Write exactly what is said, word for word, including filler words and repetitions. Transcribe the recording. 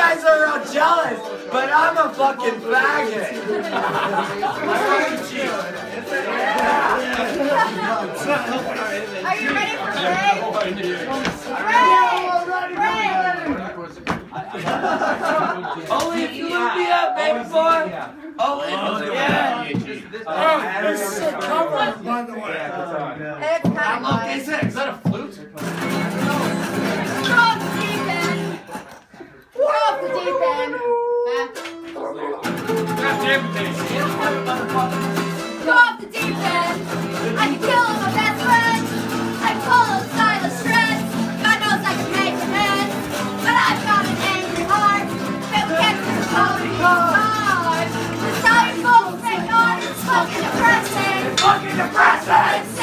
guys are real jealous, but I'm a fucking faggot. Are you ready for Ray? Ray! Ray! Only if you look me up, baby boy. Only if you yeah. Oh, this is a cover, by the way. It's kind I of love fun. this. Is that a flute? Go off the deep end. Go off the deep end. Go off the deep end. I can kill my best friend. I pull a stylus shreds. God knows I can make an end. But I've got an angry heart. That will get to the phone hard. The time folks make on. It's fucking depressing. Fucking depressing.